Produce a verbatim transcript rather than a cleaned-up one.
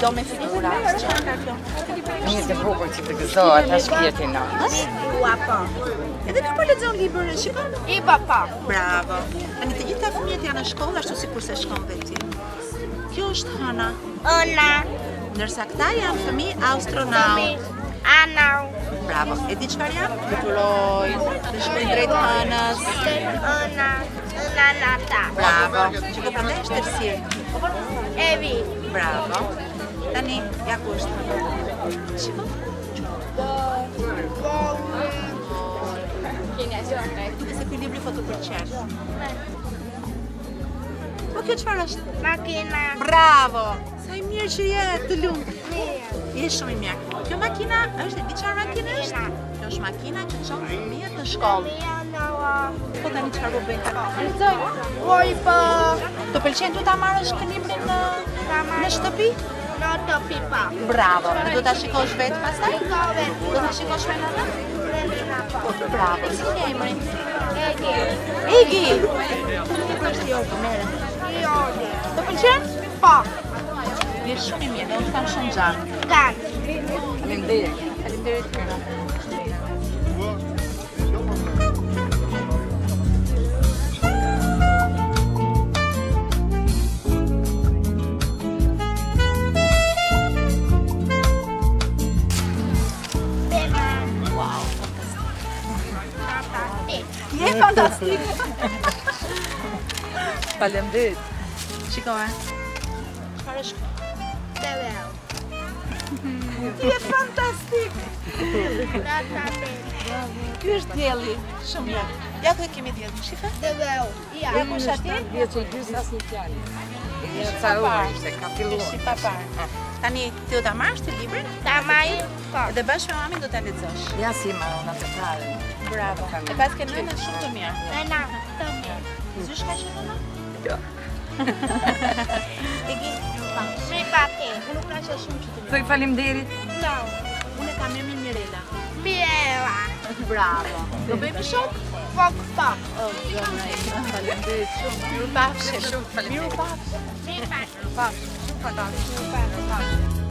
do me figurare. Niente bukur që të gëzohet, as kjeti në. Ua po. Edhe ka për lexon libër, shikon? I papa. Bravo. Tani të gjitha fëmijët janë në shkollë ashtu sikur se shkon vetë ti. Kjo është Hana. Ona. Ndërsa këta janë fëmijë astronaut. Anau. Bravo. E di çfarë janë? Fluturoj. Të shkojnë drejt Hanës. Ona. Ona nata. Bravo. Çiko prandaj është tërësirë. Evi. Bravo. Tani, ja ku është? Shiko. Duke se ky libri foto për qenë. Po kjo çfarë është? Makina. Bravo! Sa i mirë që je, të lumë. Mirë. Je shumë i mirë. Kjo makina është, di çfarë makina është? Kjo është makina që çon fëmijët në shkollë. Po tani çfarë po bëjnë ta? Lexoj. Oj po. Të pëlqen tu ta marrësh këtë librin në në shtëpi? Në shtëpi pa. Bravo. Do ta shikosh vetë pastaj? Shikove. Do ta shikosh me nënën? Bravo. Si je emri? Egi. Egi. Kjo është jo, merre. Jodi. Të pëlqen? Po. Je shumë i mirë, do të kam shumë gjatë. Kan. Faleminderit. Faleminderit Hera. Wow, je fantastik. Faleminderit. Shiko, e. Çfarë është? Devel. Ti je fantastik. Nata te. Ky është dielli. Shumë mirë. Ja ku e kemi diellin, shife? Devel. Ja. Ja ku është atje? Vjetë që gjysë asë një fjallë. Një ca papar. ishte, ka Është filluar. si papar. Tani ti do ta marrësh të librin Tamaj. Po. dhe bashkë me mamin do ta lexosh. Ja si ma unë atë kare. Bravo. E pas ke nënën shumë të mirë. Nena. Të mirë. Zysh ka që nëna? Jo. Egi, Me pate. unë nuk kashe shumë që të mirë. Thoj faleminderit. No. Unë e kam emrin Mirela. Mirela. Bravo. Do bëjmë shok? Fok fok. O, zona ime, faleminderit shumë. Mirupafshim. Shumë faleminderit. Mirupafshim. Me pate. Pa, shumë faleminderit. Me pate.